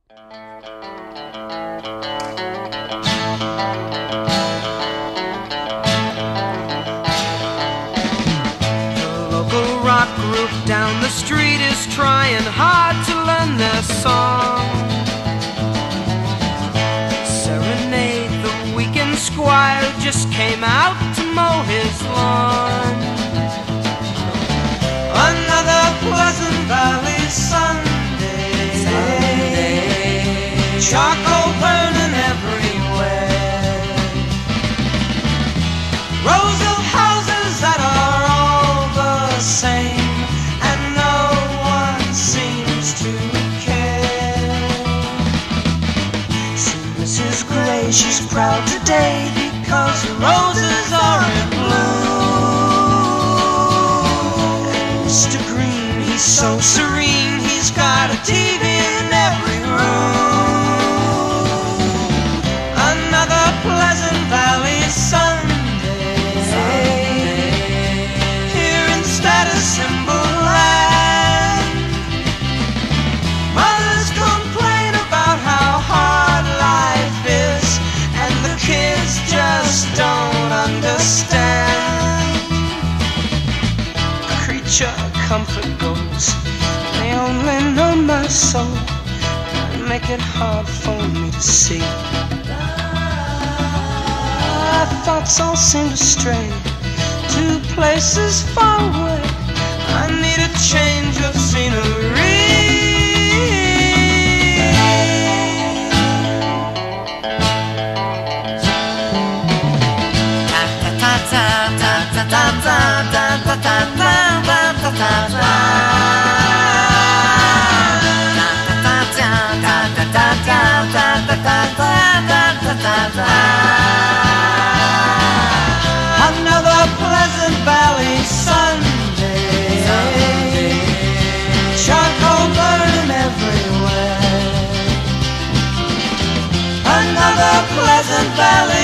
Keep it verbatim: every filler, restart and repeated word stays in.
Rock group down the street is trying hard to learn their song. Serenade the weekend squire just came out to mow his lawn. Another Pleasant Valley Sunday, Sunday. Charcoal burning everywhere. Rows of houses that are all the same, and no one seems to care. So Missus Gray, she's proud today because the roses are in bloom. And Mister Green, he's so serene, he's got a T V in every room. Another Pleasant Valley Sunday. Symbol land. Mothers complain about how hard life is, and the kids just don't understand. Creature comfort goes, they only know my soul, and make it hard for me to see. My thoughts all seem to stray to places far away. I need a change of scenery. Another Pleasant Valley Sunday. Charcoal burning everywhere. Another Pleasant Valley